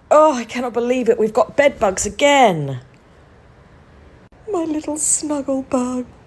Oh, I cannot believe it. We've got bed bugs again. My little snuggle bug.